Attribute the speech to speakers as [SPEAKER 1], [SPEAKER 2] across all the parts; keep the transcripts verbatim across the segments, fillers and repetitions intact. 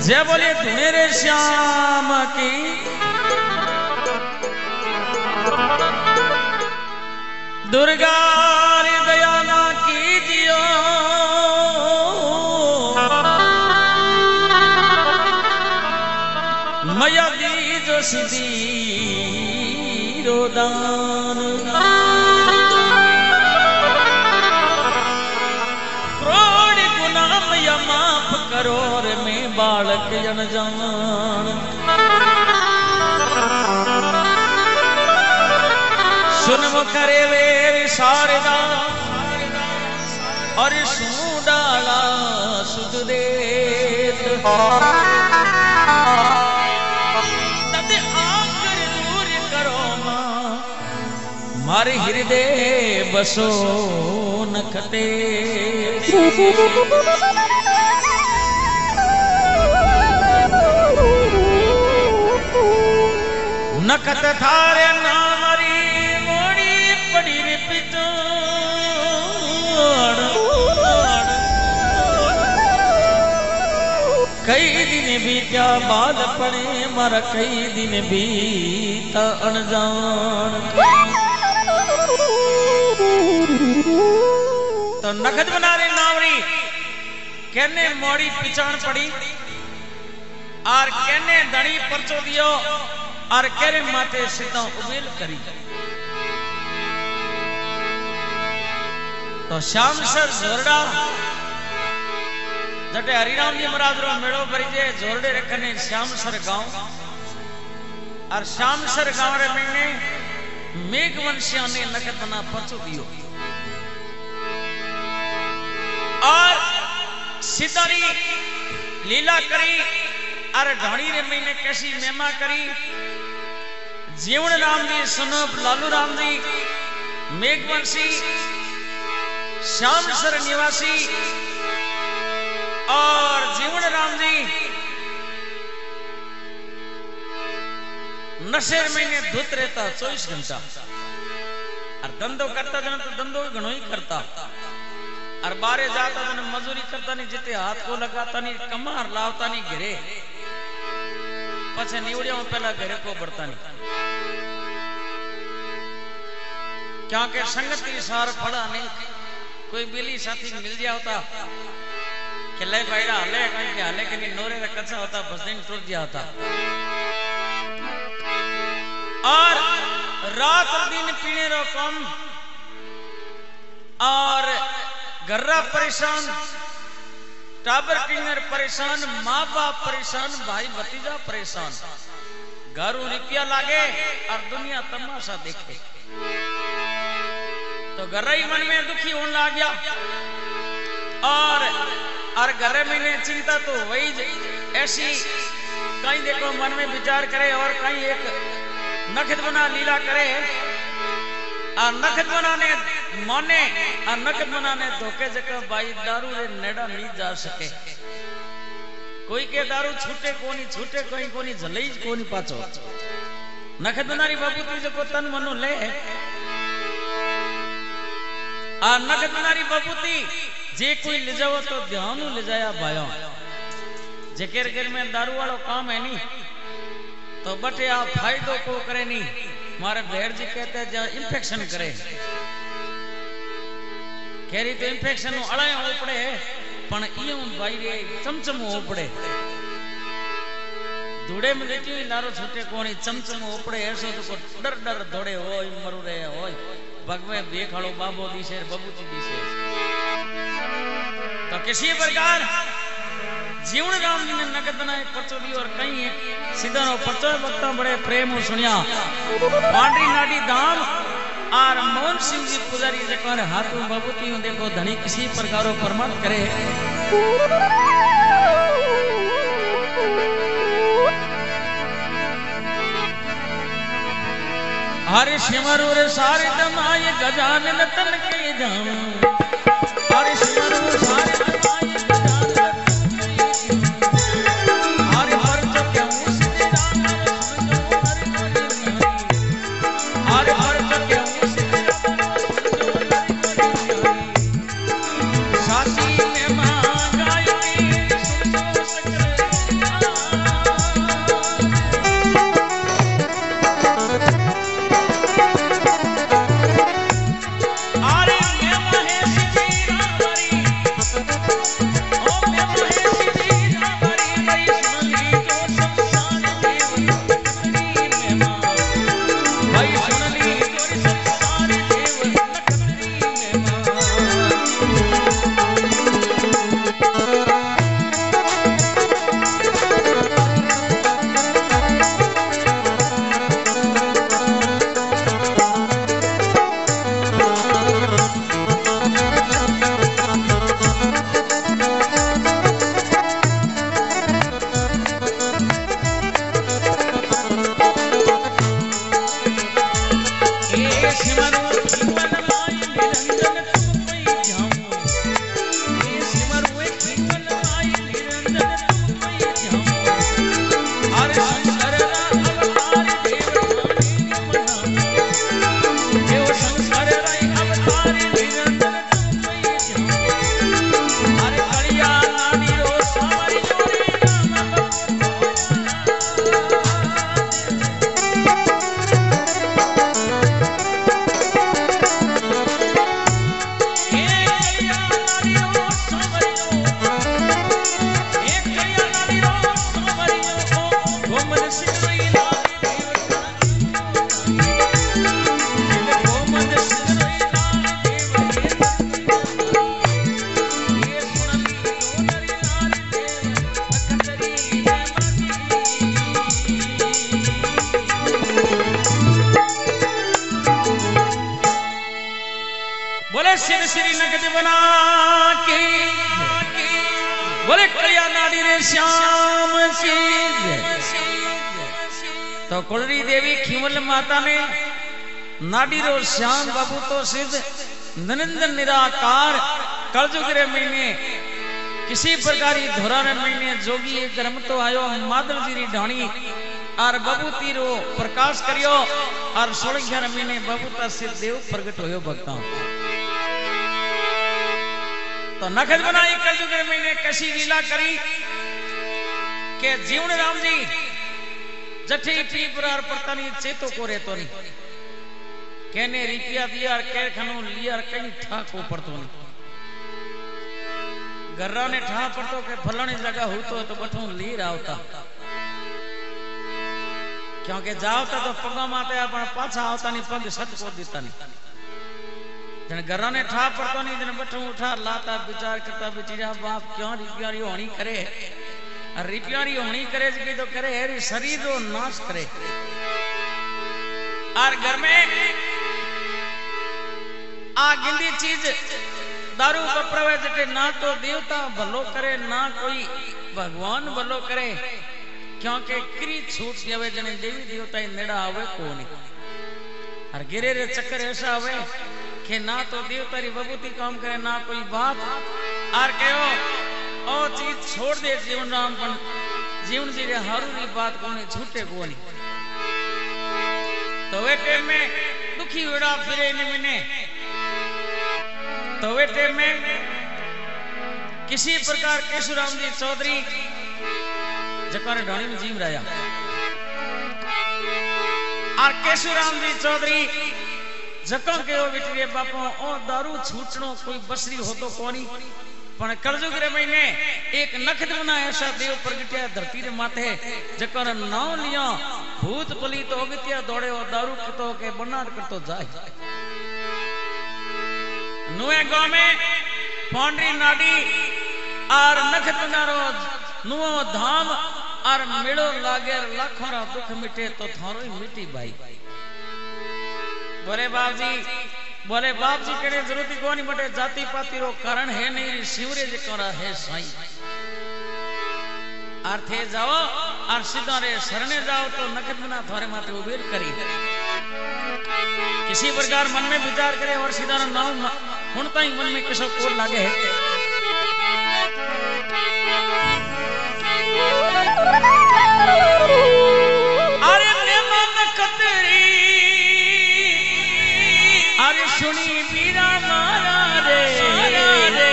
[SPEAKER 1] जय बोले मेरे श्याम की दुर्गा रे दया ना कीजियो मैया दीजो सीधी रोदान करोड़ गुना मैया माफ करो रे में बालक अनजान सुन करे वेर शारदा और सुडाला सुध देत तद आकर दूर करो मां मारे हृदय बसो नखते नखत थारे नामरी मोड़ी पड़ी रे पिटोड़ कई दिन बीत्या बाद पड़े मारा कई दिन बीता अनजान तो नखत बना रे नामरी कहने मोड़ी पिछाण पड़ी और कहने धड़ी परचो दियो और केरे माते सीधा उबेल करी तो श्याम सर जोरडा जटे हरिराम जी महाराज रो मेड़ो भरी जे जोरडे रखने श्याम सर गांव और श्याम सर गांव रे महीने मेघवंशिया ने नखत बना पचो दियो और सितारी लीला करी और ढाणी रे महीने कैसी मेमा करी जीवन राम जी सुनब लालू राम जी मेघवंशी श्याम सर निवासी और जीवन राम जी नशेर महीने धुत रहता चौबीस घंटा और धंधो करता जन तो धंधो घणो ही करता और बारे जाता जन मजूरी करता नहीं जिते हाथ को लगाता नहीं कमार लावता नहीं घरे पछे निवड़िया में पहला घरे को बढ़ता नहीं क्योंकि संगत की सार फड़ा नहीं कोई बिली साथी मिल गया होता कि ले भाईड़ा हले कहीं के हले के नहीं नोरे का कच्चा होता बस दिन टूट गया होता और रात और दिन पीने रो कम और गर्रा परेशान टाबर किंगर परेशान माँ बाप परेशान भाई भतीजा परेशान घर रुपया लागे और दुनिया तमाशा देखे तो घर ही मन में दुखी होने लग गया और और घर में ने चिंता तो वही ऐसी कहीं देखो मन में विचार करे और कहीं एक नखत बना लीला करे और नखत बनाने माने और नखत बनाने धोखे जगह भाई दारू रे नेड़ा नहीं जा सके कोई के दारू छूटे कोनी छूटे कोई कोनी झलई कोनी पाचो नखत बनारी बाबू तू जो तन मनो ले आ नखत बनारी बाबूती जे कोई ले जाओ तो ध्यान ले जाया भाया जेकर घर में दारू वालों काम है नहीं तो बटे आप फायदो को करे नहीं मारे भेड़ जी कहते हैं जहाँ इन्फेक्शन करे कह रही तो इन्फेक्शन अड़ाए हो पड़े पण इयो भाई रे चमचम हो पड़े धूड़े में देखियो लारो छोटे कोनी चमचम हो पड़े ऐसो तो को डर डर दौड़े होय मरु रे होय भगवे बेखाड़ो बाबो दिसे बबूती दिसे तो किसी प्रकार जीवन राम जी ने नगद बनाए पर्चो दी और कहीं सीधा नो पर्चो वक्ता बड़े प्रेम सुनिया पांडरी नाडी धाम और मोहन सिंह जी पुजारी जकर हाथों बबूती देखो धनी किसी प्रकारो परमात करे हरे शिमरु रे सारे दमाए गजानन तन के जाम हरे शिमरु सारे दमाए सासी में मां गाय की सुन सुन सकरे बोले सिर श्री नगद बना के बोले कलिया नाड़ी रे श्याम की। तो कुलरी देवी खीवल माता ने नाड़ी रो श्याम बाबू तो सिद्ध निरंजन निराकार कलजुग रे महीने किसी प्रकार धोरा रे महीने जोगी एक गर्म तो आयो माधव जी री ढाणी और बबूती रो प्रकाश करियो और सोलह ग्यारह महीने बबूता से देव प्रकट होयो भक्ता। तो नखत बनाई कलजुग रे महीने कैसी लीला करी के जीवन राम जी जठी पी पर पड़तानी चेतो को रहतो नहीं कहने रिपिया दिया केर खनो लिया कहीं ठाको पड़तो नहीं गर्रा ने ठा पड़तो के फलानी जगह हो तो तो बठू लीर आवता क्योंकि जावता तो पगा माते अपन पाछा आवता नहीं पग सट को देता नहीं जन गर्रा ने ठा पड़तो नहीं जन बठू उठा लाता विचार करता बिचारा बाप क्यों रिपियारी होनी करे रिपियारी होनी करे जी तो करे है शरीर रो नाश करे और घर में आ गिंदी चीज दारू कपड़वे जटे ना तो देवता भलो करे ना कोई भगवान भलो करे क्योंकि क्री छूट जावे जने देवी देवता नेड़ा आवे कोनी और गिरे रे चक्कर ऐसा आवे कि ना तो देवता री बबूती काम करे ना कोई बात और कहो ओ चीज छोड़ दे जीवन राम पण जीवन जी रे हारू री बात कोने छूटे कोनी। तो वे टाइम में दुखी उड़ा फिरे ने मने तो वे टाइम में किसी प्रकार केशुराम जी चौधरी जकर ढाणी में जीव रहा और केशुराम जी चौधरी जको के ओ बिटिए बापो ओ दारू छूटनो कोई बसरी हो तो कोनी पण कलजुग रे महीने एक नखत बना ऐसा देव प्रगटिया धरती रे माथे जकर नाम लिया भूत पली तो अगतिया दौड़े और दारू करतो के बनार करतो जाए। नुए गांव में पौंडरी नाडी और नखत बना रो नुओ धाम और मेड़ो लागे लाखों रा दुख मिटे तो थारो ही मिटी भाई। बोले बाप जी बोले बाप जी केड़े जरूरत कोनी बटे जाति पाति रो कारण है नहीं शिवरे जे करा है साईं अर्थे जाओ और सीधा रे शरणे जाओ तो नखत बना थारे माथे उबेर करी किसी प्रकार मन में विचार करे और सीधा नाम हुन ताई मन में किसो कोर लागे है अरे ने मन कतरी अरे सुनी वीरा मारा रे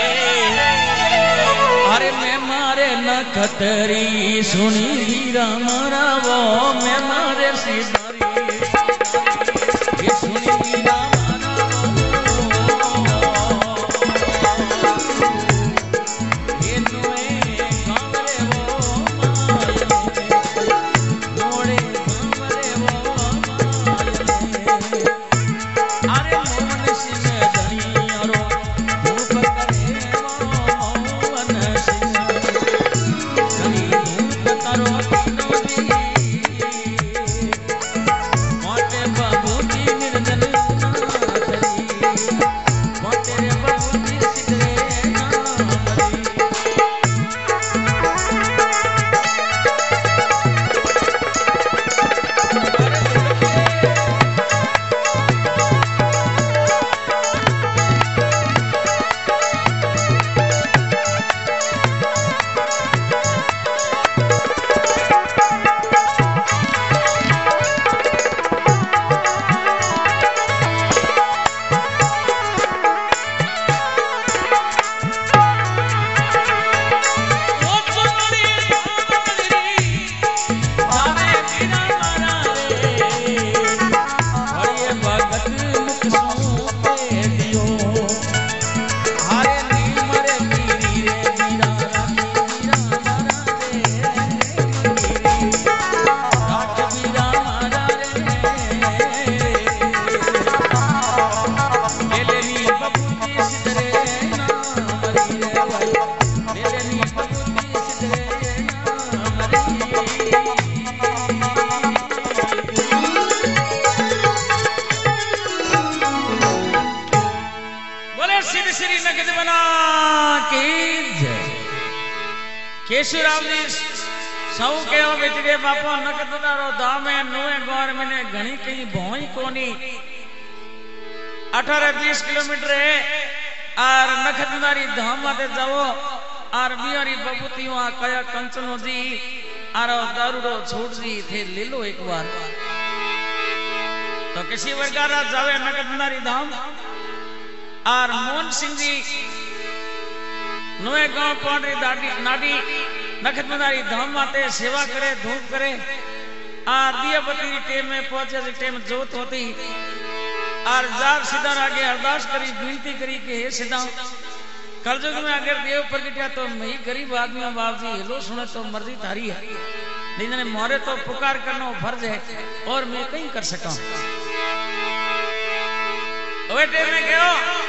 [SPEAKER 1] अरे मैं मारे न कतरी सुनी वीरा मारा वो मैं मारे सिधारी ये सुनी वीरा केशुराम जी सौ के बेटे बापा नकदारो धाम है नुए गौर मैंने घनी कहीं भोई कोनी अठारह बीस किलोमीटर है और नखदारी धाम माते जाओ और बिहारी बबूती वहां कया कंचनो जी और दारूडो छोड़ जी थे ले लो एक बार तो किसी वर्गारा जावे नखदारी धाम और मोहन सिंह जी नुए गांव पौंडरी दाडी नाडी नखदारी धाम माते सेवा करे धूप करे और दिया बती टेम में पहुंचे टेम जोत होती और जार सीधा आगे अरदास करी विनती करी कि हे सीधा कलयुग में अगर देव प्रगटिया तो मैं गरीब आदमी हूं बाप जी हेलो सुने तो मर्जी थारी है नहीं जाने मोरे तो पुकार करना फर्ज है और मैं कहीं कर सका बेटे में कहो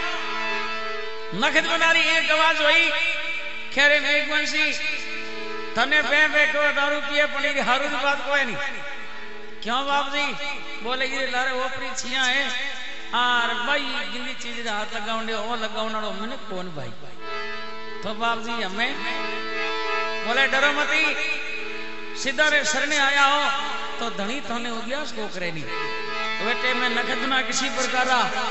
[SPEAKER 1] नखत बनारी एक आवाज हुई खेरे एक वंशी तने पे पे को दारू पिए पड़ी हारू की बात कोई नहीं क्यों बाप जी बोले गिरे लारे ओपरी छिया है और भाई गिंदी चीज हाथ लगाउने ओ लगाउना मैंने कौन भाई तो बाप जी हमें बोले डरो मती सीधा रे शरणे आया हो तो धनी थाने उद्यास को करे नहीं तो बेटे में नखदना किसी प्रकार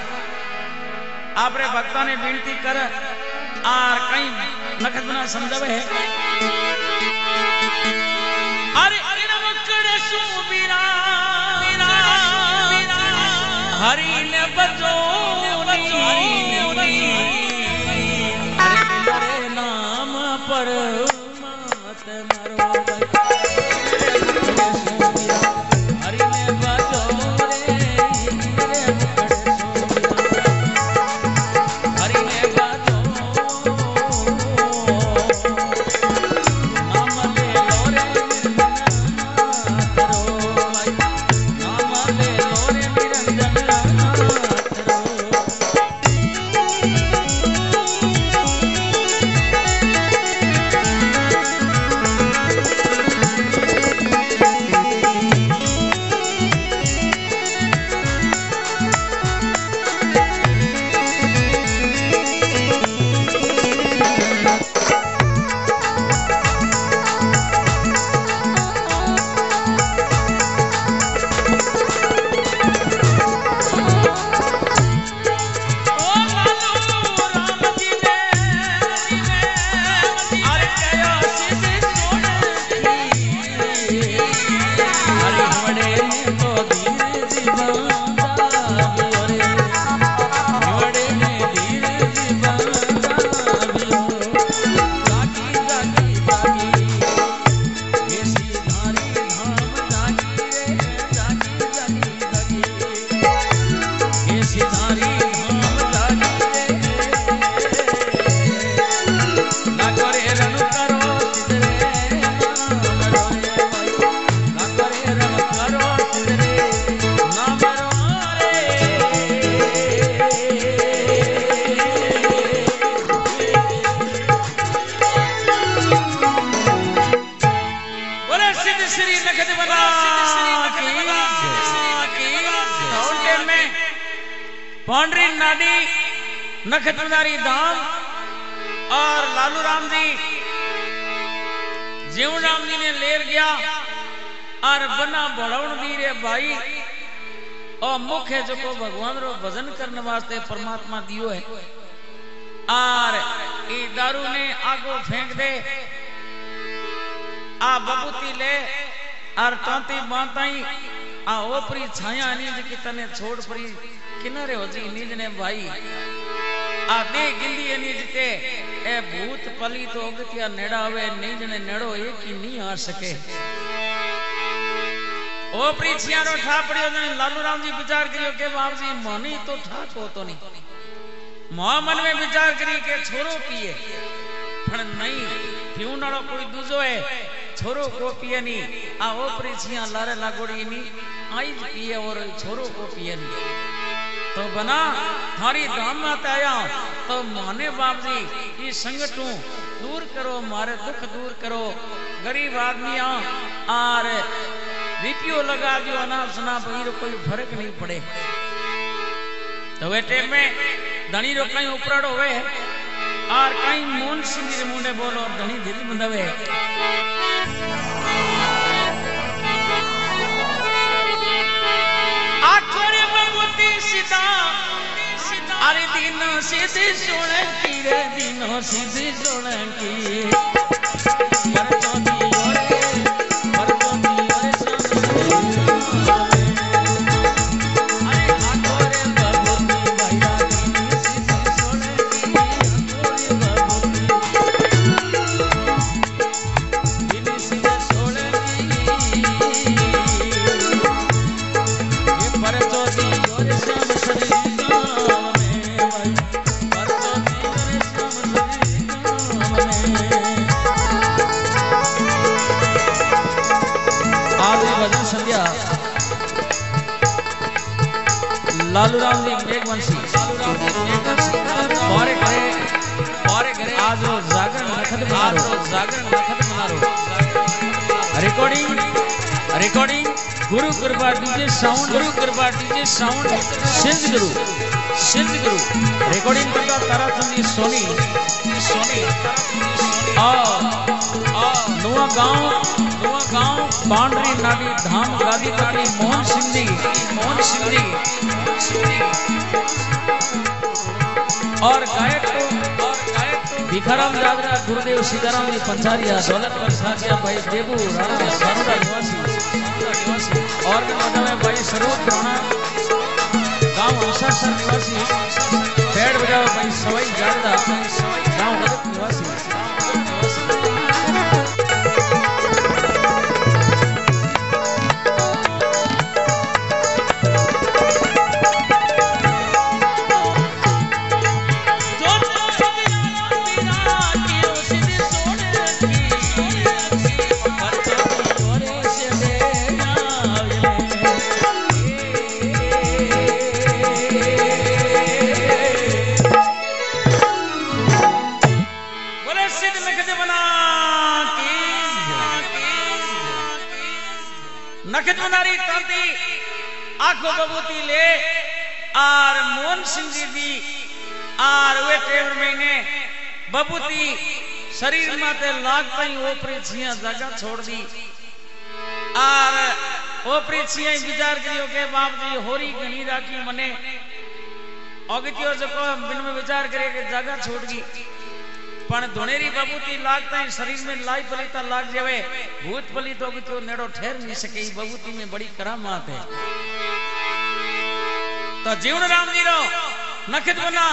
[SPEAKER 1] आपरे भक्तों ने विनती कर और कहीं नखदना समझावे है अरे नमकड़े सुबीरा हरि ने बजोनी हरि नाम पर मत मरो हरि ने बजो रे हरि ने बजो नाम ले लो रे नाम ले लो रे निरंजन पौंडरी नाडी नखत्रधारी धाम और लालू राम जी जीव राम जी ने लेर गया और बना बढ़ाउन दी रे भाई और मुख्य जो को भगवान रो भजन करने वास्ते परमात्मा दियो है और ई दारू ने आगो फेंक दे आ बबूती ले और तांती बांताई आ ओपरी छाया नीज की तने छोड़ परी किनारे हो जी नीज ने भाई आ दे गिंदी नीज ते ए भूत पली तो अगतिया नेड़ा आवे नीज ने नेड़ो एक ही नहीं आ सके ओपरी छियारो ठा पड़ियो ने लालू राम जी विचार करियो के बाप जी मनी तो ठा को तो नहीं मोहम्मद में विचार करी के छोरो पिए पण नहीं फ्यूनाड़ो कोई दूजो है छोरो को पिए नी आ ओपरी छिया लारे लागोड़ी नी आई पिए और छोरो को पिए नी तो बना थारी धाम में आया तो माने बाप जी ये संगठू दूर करो मारे दुख दूर करो गरीब आदमी और बीपीओ लगा दियो अनाप शनाप कोई फर्क नहीं पड़े तो वे टेम में धनी रो कहीं उपराड़ होवे और कहीं मोहन सिंह जी मुंडे बोलो और धनी दिल बंधवे आखोरे भगवती सीता अरे दिनों सीधी सोने की रे दिनों सीधी सोने की लालू राम जी मेघवंशी और करे और करे आज रोज जागरण नखत आज रोज जागरण नखत बनारो रिकॉर्डिंग रिकॉर्डिंग गुरु कृपा डीजे साउंड गुरु कृपा डीजे साउंड सिंध गुरु सिंध गुरु रिकॉर्डिंग करता तारा चंदी सोनी सोनी और और नुआ गांव नुआ गांव बांडरी नाडी धाम गादी ताड़ी मोहन सिंह जी मोहन सिंह जी और गायक और गायक भिखाराम जागरा गुरुदेव सीताराम जी पंचारिया दौलत प्रसादिया भाई देबू राणा सारोदा निवासी और में भाई स्वरूप राणा गांव अंशासर निवासी पेड़ बजाओ भाई सवाई जागरा गांव गदक निवासी नखत बनारी तांती आखो बबूती ले और मोहन सिंह जी दी और वे टेवर महीने बबूती शरीर माते लाग पई ओपरी छिया जगह छोड़ दी और ओपरी छिया विचार करियो के बाप जी होरी घणी राखी मने अगतियो जको बिन में विचार करे के जगह छोड़ दी पण धोनेरी बबूती लागता है शरीर में लाई पलीता लाग जावे भूत पलीत होगी तो नेड़ो ठहर नहीं सके बबूती में बड़ी करामात है तो जीवन राम जी रो नखत बना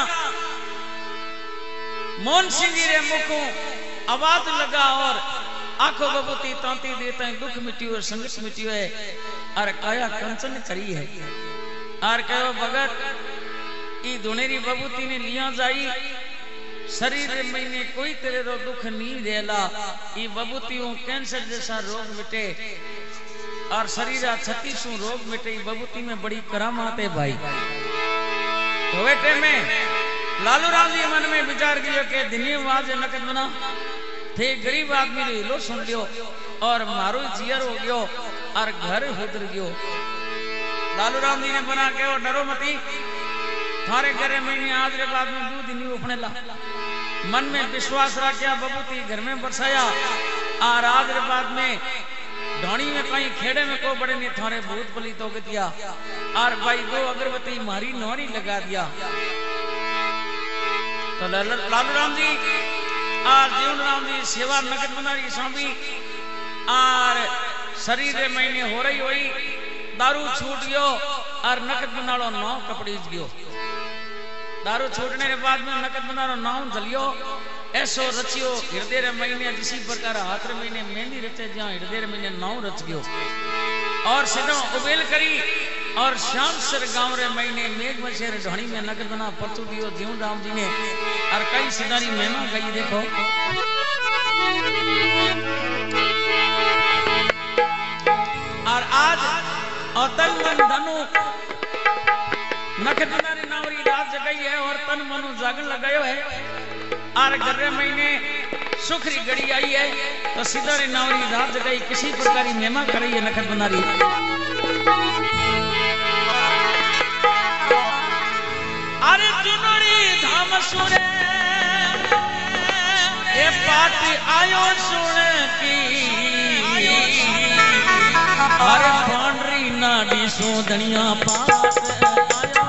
[SPEAKER 1] मोहन सिंह जी रे मुखों आवाज लगा और आंखों बबूती तांती देता है दुख मिट्टी और संघर्ष मिट्टी है और काया कंचन करी है और कहो भगत ई धोनेरी बबूती ने लिया जाई शरीर में कोई तेरे रो दुख नहीं देला ये बबूतियों कैंसर जैसा रोग मिटे और शरीर छत्तीसों रोग मिटे बबूती में बड़ी करामात है भाई तो बेटे में लालू राम जी मन में विचार किया के धन्यवाद नकद बना थे गरीब आदमी लो सुन लियो और मारो जियर हो गयो और घर उतर गयो लालू राम जी ने बना के और डरो मती थारे घरे महीने आज के बाद में दूध नहीं उठने ला मन में विश्वास रखा बबूती घर में बरसाया और आज के बाद में ढोनी में कहीं खेड़े में को बड़े ने थारे भूत बली तो दिया और भाई दो अगरबत्ती मारी नौरी लगा दिया तो लालू राम जी और जीवन राम जी सेवा नगद बनारी सौंपी और शरीर महीने हो रही हुई दारू छूट गयो और नकद बनाड़ो नौ कपड़ी गयो दारू छूटने के बाद में नकद बनारो नाम जलियो ऐसो रचियो हृदय रे महीने जिसी प्रकार हाथ रे महीने मेहंदी रचे जहां हृदय रे महीने नाम रच गयो और सिद्धो उबेल करी और श्याम सर गांव रे महीने मेघ मशेर ढोणी में नकद बना परचू दियो जीवन राम जी ने और कई सिदारी महिमा गई देखो और आज और तन मन धनु नखत बनारी नावरी रात जगाई है और तन मनु जागन लगायो है और गर्रे महीने सुखरी घड़ी आई है तो सिदारी नावरी रात जगाई किसी प्रकार की महिमा कर रही है नखत बनारी अरे चुनरी धाम सुरे पाटी आयो सुन की अरे पांडरी नाडी सोधनिया पाट आयो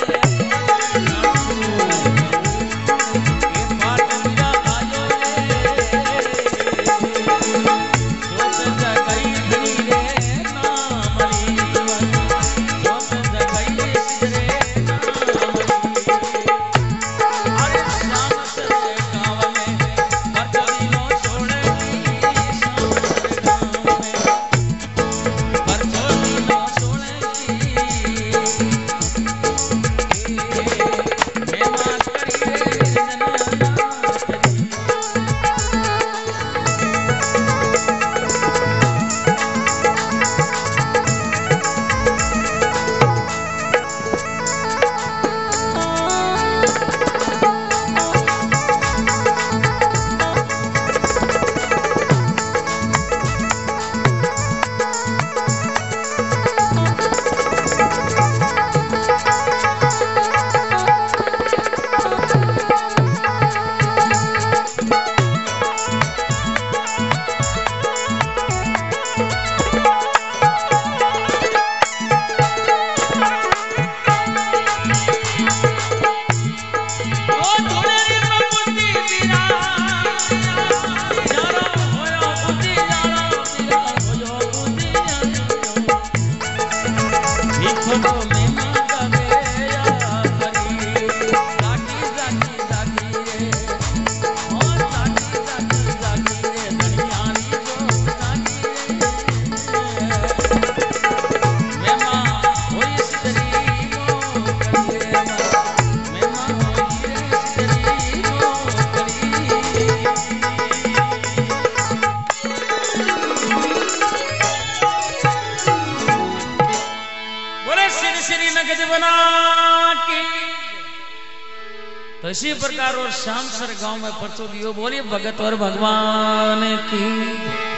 [SPEAKER 1] तो इसी प्रकार और श्यामसर गांव में परचो दियो बोलिए भगत और भगवान की।